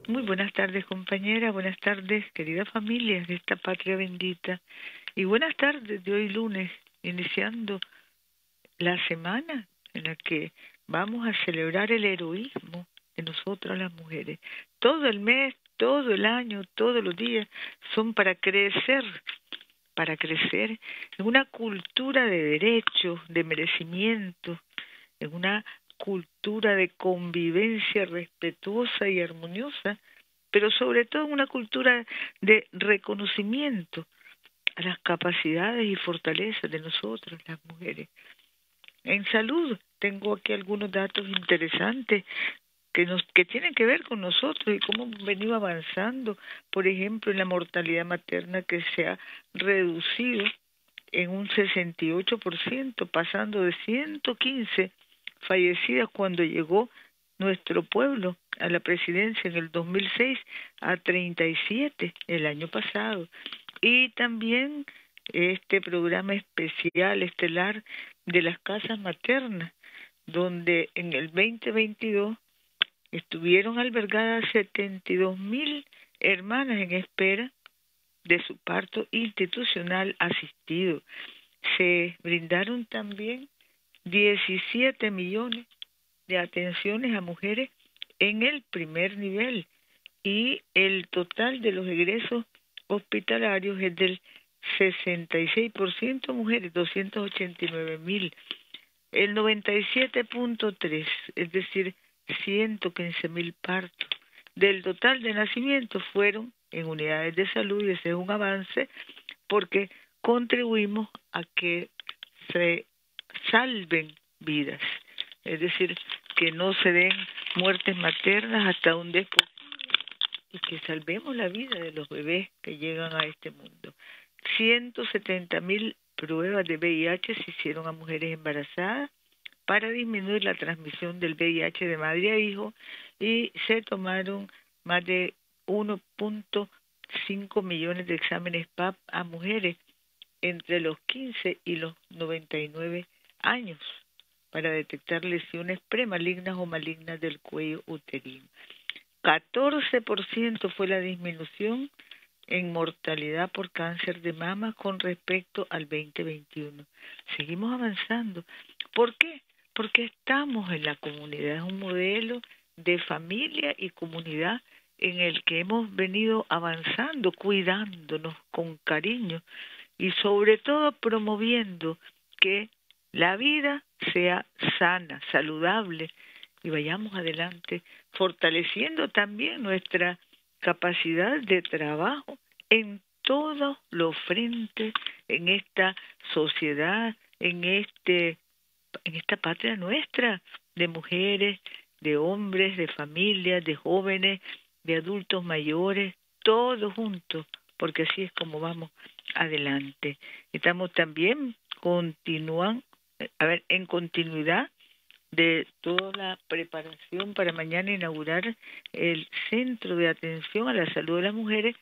Muy buenas tardes, compañera. Buenas tardes, queridas familias de esta patria bendita. Y buenas tardes de hoy lunes, iniciando la semana en la que vamos a celebrar el heroísmo de nosotras las mujeres. Todo el mes, todo el año, todos los días son para crecer en una cultura de derechos, de merecimiento, en una cultura de convivencia respetuosa y armoniosa, pero sobre todo en una cultura de reconocimiento a las capacidades y fortalezas de nosotras, las mujeres. En salud tengo aquí algunos datos interesantes que tienen que ver con nosotros y cómo hemos venido avanzando, por ejemplo, en la mortalidad materna que se ha reducido en un 68%, pasando de 115 fallecidas cuando llegó nuestro pueblo a la presidencia en el 2006 a 37 el año pasado. Y también este programa especial, estelar de las casas maternas, donde en el 2022 estuvieron albergadas 72,000 hermanas en espera de su parto institucional asistido. Se brindaron también 17 millones de atenciones a mujeres en el primer nivel y el total de los egresos hospitalarios es del 66% mujeres, 289,000. El 97.3, es decir, 115,000 partos del total de nacimientos fueron en unidades de salud, y ese es un avance porque contribuimos a que se salven vidas, es decir, que no se den muertes maternas hasta donde es posible y que salvemos la vida de los bebés que llegan a este mundo. 170,000 pruebas de VIH se hicieron a mujeres embarazadas para disminuir la transmisión del VIH de madre a hijo y se tomaron más de 1.5 millones de exámenes PAP a mujeres entre los 15 y los 99 años para detectar lesiones premalignas o malignas del cuello uterino. 14% fue la disminución en mortalidad por cáncer de mama con respecto al 2021. Seguimos avanzando. ¿Por qué? Porque estamos en la comunidad, es un modelo de familia y comunidad en el que hemos venido avanzando, cuidándonos con cariño y sobre todo promoviendo que la vida sea sana, saludable y vayamos adelante, fortaleciendo también nuestra capacidad de trabajo en todos los frentes, en esta sociedad, en esta patria nuestra, de mujeres, de hombres, de familias, de jóvenes, de adultos mayores, todos juntos, porque así es como vamos adelante. Estamos también en continuidad de toda la preparación para mañana inaugurar el Centro de Atención a la Salud de las Mujeres,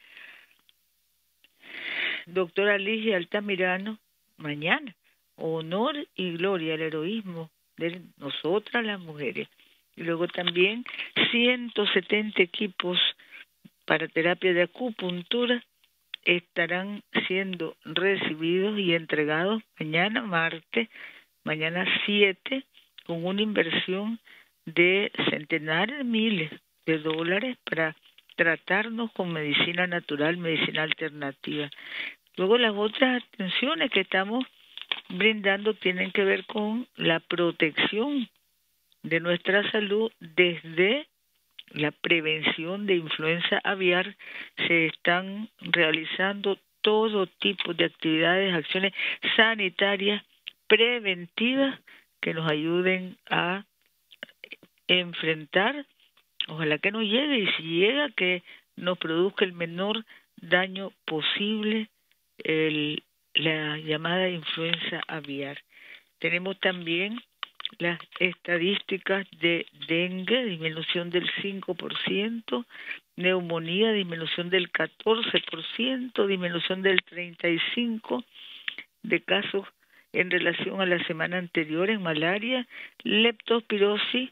doctora Ligia Altamirano, mañana, honor y gloria al heroísmo de nosotras las mujeres. Y luego también 170 equipos para terapia de acupuntura estarán siendo recibidos y entregados mañana martes, mañana 7, con una inversión de centenares de miles de dólares para tratarnos con medicina natural, medicina alternativa. Luego las otras atenciones que estamos brindando tienen que ver con la protección de nuestra salud desde la prevención de influenza aviar. Se están realizando todo tipo de actividades, acciones sanitarias preventivas que nos ayuden a enfrentar, ojalá que no llegue, y si llega, que nos produzca el menor daño posible la llamada influenza aviar. Tenemos también las estadísticas de dengue, disminución del 5%, neumonía, disminución del 14%, disminución del 35% de casos en relación a la semana anterior en malaria, leptospirosis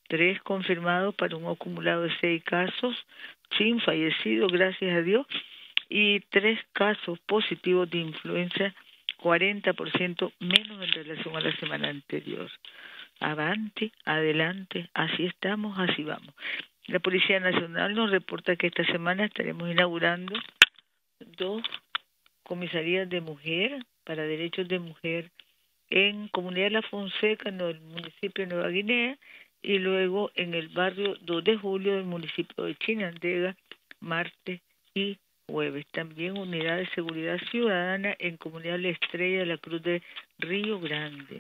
3 confirmados para un acumulado de 6 casos, sin fallecidos, gracias a Dios, y 3 casos positivos de influenza, 40% menos en relación a la semana anterior. Avante, adelante, así estamos, así vamos. La Policía Nacional nos reporta que esta semana estaremos inaugurando 2 comisarías de mujer para derechos de mujer en Comunidad La Fonseca, en el municipio de Nueva Guinea, y luego en el barrio 2 de Julio del municipio de Chinandega, martes y jueves. También unidad de seguridad ciudadana en Comunidad La Estrella de la Cruz de Río Grande.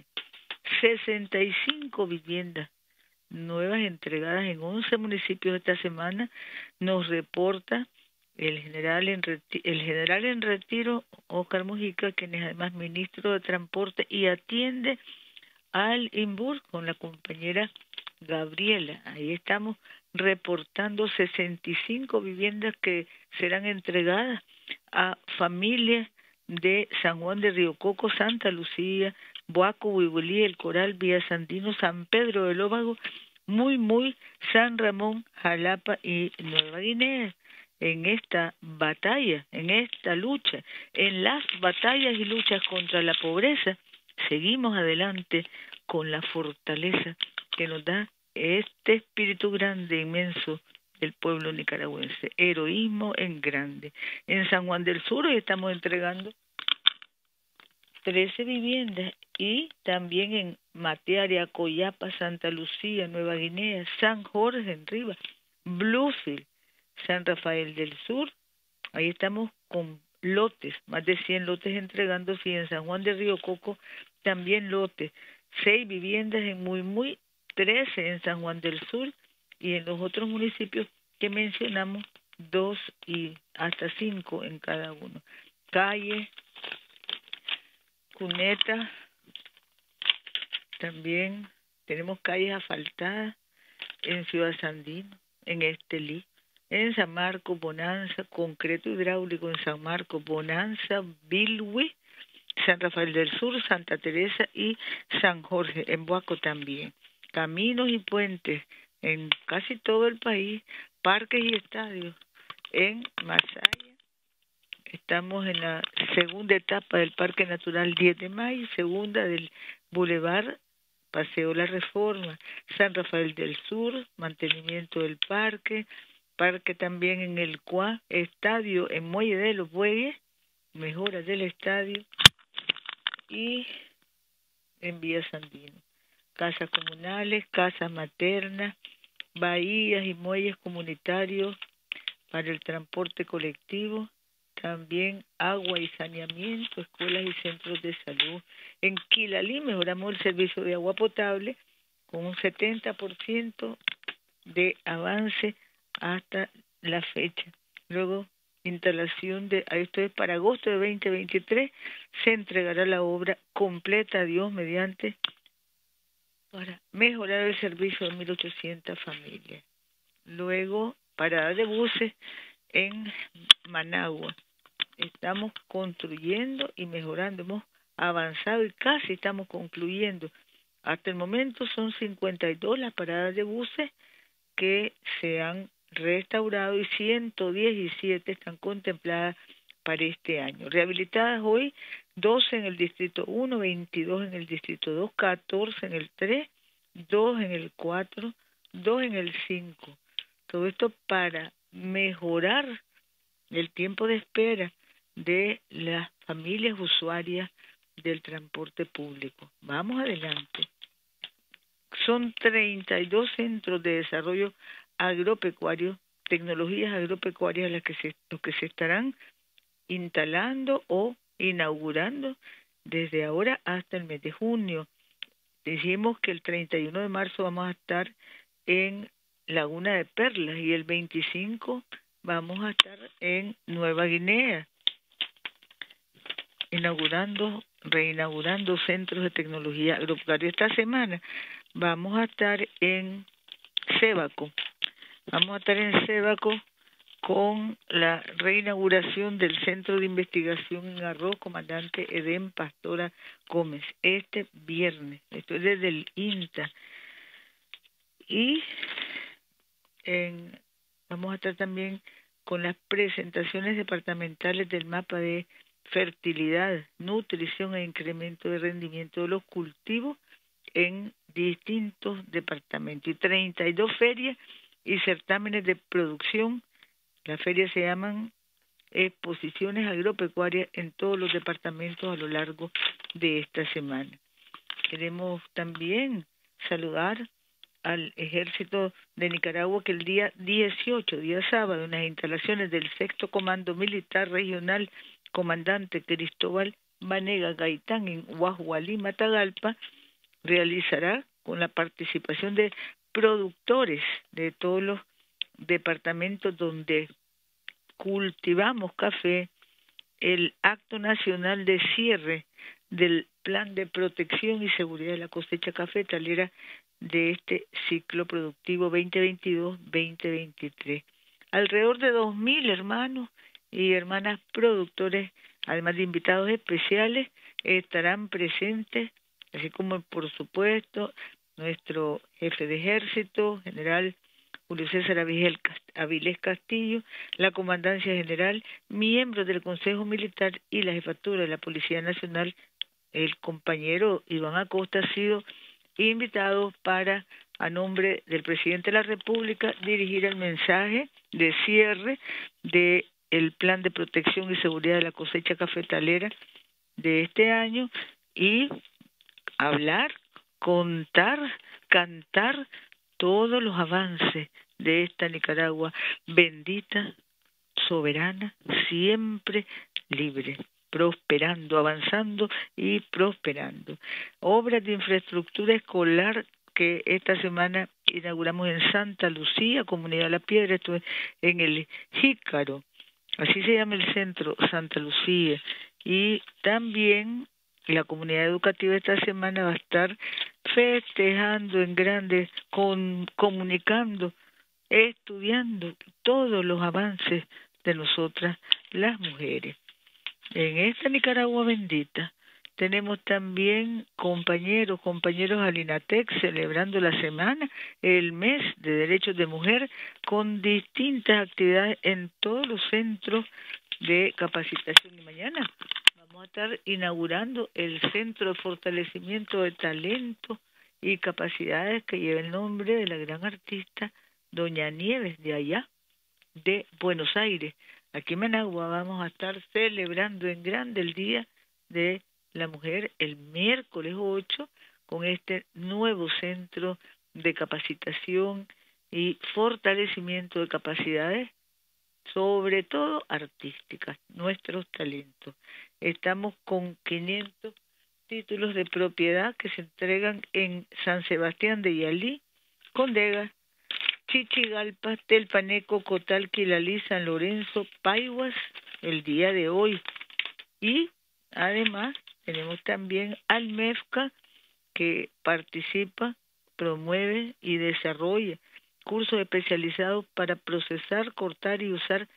65 viviendas nuevas entregadas en 11 municipios esta semana, nos reporta el general en retiro, Óscar Mujica, quien es además ministro de Transporte y atiende al INBUR con la compañera Gabriela. Ahí estamos reportando 65 viviendas que serán entregadas a familias de San Juan de Río Coco, Santa Lucía, Boaco, Huibolí, El Coral, Villa Sandino, San Pedro del Óvago, Muy, San Ramón, Jalapa y Nueva Guinea. En esta batalla, en esta lucha, en las batallas y luchas contra la pobreza, seguimos adelante con la fortaleza que nos da este espíritu grande, inmenso del pueblo nicaragüense. Heroísmo en grande. En San Juan del Sur hoy estamos entregando 13 viviendas y también en Matearia, Coyapa, Santa Lucía, Nueva Guinea, San Jorge en Rivas, Bluefield, San Rafael del Sur. Ahí estamos con lotes, más de 100 lotes entregándose, y en San Juan de Río Coco también lotes, 6 viviendas en Muy, 13 en San Juan del Sur, y en los otros municipios que mencionamos 2 y hasta 5 en cada uno. Calle, Cuneta, también tenemos calles asfaltadas en Ciudad Sandino, en Estelí, en San Marcos, Bonanza, concreto hidráulico en San Marcos, Bonanza, Bilwi, San Rafael del Sur, Santa Teresa y San Jorge, en Boaco también. Caminos y puentes en casi todo el país, parques y estadios en Masaya. Estamos en la segunda etapa del Parque Natural 10 de Mayo, segunda del Boulevard Paseo La Reforma, San Rafael del Sur, mantenimiento del parque también en el CUA, estadio en Muelle de los Bueyes, mejoras del estadio, y en Villa Sandino, casas comunales, casas maternas, bahías y muelles comunitarios para el transporte colectivo, también agua y saneamiento, escuelas y centros de salud. En Quilalí mejoramos el servicio de agua potable con un 70% de avance hasta la fecha. Luego, instalación de, esto es para agosto de 2023, se entregará la obra completa, Dios mediante, para mejorar el servicio de 1.800 familias. Luego, parada de buses en Managua. Estamos construyendo y mejorando, hemos avanzado y casi estamos concluyendo. Hasta el momento son 52 las paradas de buses que se han restaurado y 117 están contempladas para este año. Rehabilitadas hoy 12 en el distrito 1, 22 en el distrito 2, 14 en el 3, 2 en el 4, 2 en el 5. Todo esto para mejorar el tiempo de espera de las familias usuarias del transporte público. Vamos adelante. Son 32 centros de desarrollo agropecuario, tecnologías agropecuarias los que se estarán instalando o inaugurando desde ahora hasta el mes de junio. Decimos que el 31 de marzo vamos a estar en Laguna de Perlas y el 25 vamos a estar en Nueva Guinea, reinaugurando centros de tecnología agropecuaria. Esta semana vamos a estar en Sébaco. Vamos a estar en Sébaco con la reinauguración del Centro de Investigación en Arroz, comandante Edén Pastora Gómez, este viernes. Esto es desde el INTA. Y vamos a estar también con las presentaciones departamentales del mapa de fertilidad, nutrición e incremento de rendimiento de los cultivos en distintos departamentos, y 32 ferias y certámenes de producción. Las ferias se llaman exposiciones agropecuarias en todos los departamentos a lo largo de esta semana. Queremos también saludar al Ejército de Nicaragua, que el día 18, día sábado, en las instalaciones del Sexto Comando Militar Regional, comandante Cristóbal Vanega Gaitán, en Guajualí, Matagalpa, realizará con la participación de productores de todos los departamentos donde cultivamos café, el acto nacional de cierre del Plan de Protección y Seguridad de la Cosecha Cafetalera de este ciclo productivo 2022-2023. Alrededor de 2.000 hermanos y hermanas productores, además de invitados especiales, estarán presentes, así como por supuesto nuestro jefe de ejército, general Julio César Avilés Castillo, la Comandancia General, miembros del Consejo Militar y la Jefatura de la Policía Nacional. El compañero Iván Acosta ha sido invitado para, a nombre del Presidente de la República, dirigir el mensaje de cierre del Plan de Protección y Seguridad de la Cosecha Cafetalera de este año y hablar, contar, cantar todos los avances de esta Nicaragua bendita, soberana, siempre libre, prosperando, avanzando y prosperando. Obras de infraestructura escolar que esta semana inauguramos en Santa Lucía, Comunidad La Piedra, esto es en el Jícaro, así se llama el centro, Santa Lucía, y también la comunidad educativa esta semana va a estar festejando en grande, comunicando, estudiando todos los avances de nosotras las mujeres. En esta Nicaragua bendita tenemos también compañeros al INATEC celebrando la semana, el mes de derechos de mujer, con distintas actividades en todos los centros de capacitación. Y mañana vamos a estar inaugurando el Centro de Fortalecimiento de Talento y Capacidades que lleva el nombre de la gran artista Doña Nieves, de allá, de Buenos Aires. Aquí en Managua vamos a estar celebrando en grande el Día de la Mujer el miércoles 8 con este nuevo centro de capacitación y fortalecimiento de capacidades, sobre todo artísticas, nuestros talentos. Estamos con 500 títulos de propiedad que se entregan en San Sebastián de Yalí, Condega, Chichigalpa, Telpaneco, Cotal, Quilalí, San Lorenzo, Paiguas, el día de hoy. Y además tenemos también al MEFCA, que participa, promueve y desarrolla cursos especializados para procesar, cortar y usar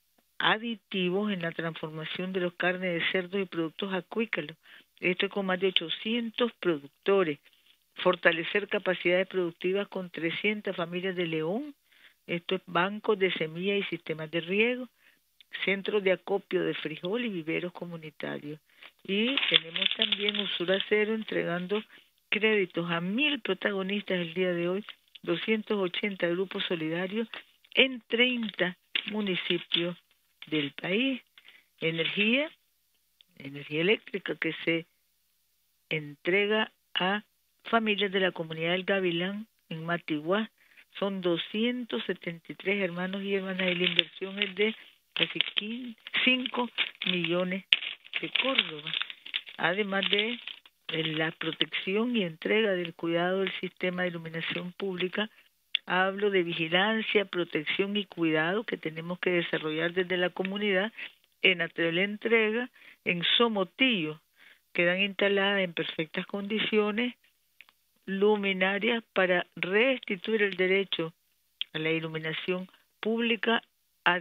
aditivos en la transformación de los carnes de cerdo y productos acuícolas. Esto es con más de 800 productores. Fortalecer capacidades productivas con 300 familias de León. Esto es bancos de semilla y sistemas de riego, centros de acopio de frijol y viveros comunitarios. Y tenemos también Usura Cero entregando créditos a 1.000 protagonistas el día de hoy, 280 grupos solidarios en 30 municipios del país. Energía eléctrica que se entrega a familias de la comunidad del Gavilán en Matiguá. Son 273 hermanos y hermanas y la inversión es de casi 5 millones de Córdoba. Además de la protección y entrega del cuidado del sistema de iluminación pública, hablo de vigilancia, protección y cuidado que tenemos que desarrollar desde la comunidad. En la entrega en Somotillo quedan instaladas en perfectas condiciones luminarias para restituir el derecho a la iluminación pública a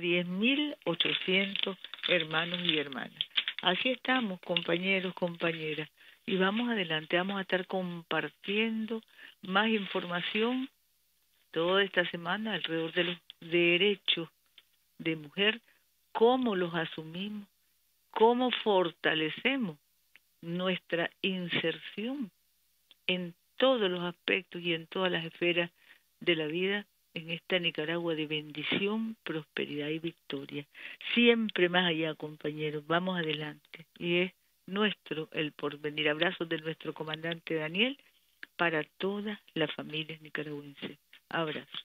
10.800 hermanos y hermanas. Así estamos, compañeros, compañeras, y vamos adelante, vamos a estar compartiendo más información toda esta semana alrededor de los derechos de mujer, cómo los asumimos, cómo fortalecemos nuestra inserción en todos los aspectos y en todas las esferas de la vida en esta Nicaragua de bendición, prosperidad y victoria. Siempre más allá, compañeros, vamos adelante. Y es nuestro el porvenir. Abrazos de nuestro comandante Daniel para todas las familias nicaragüenses. Abrazos.